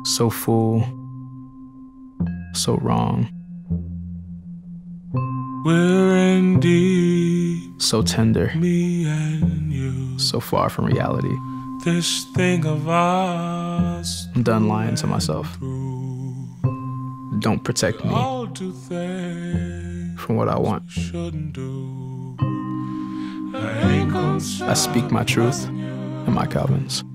So full, so wrong. We're indeed so tender, me and you. so far from reality. This thing of us, I'm done lying to myself. Don't protect me from what I want. I speak my truth in my Calvins.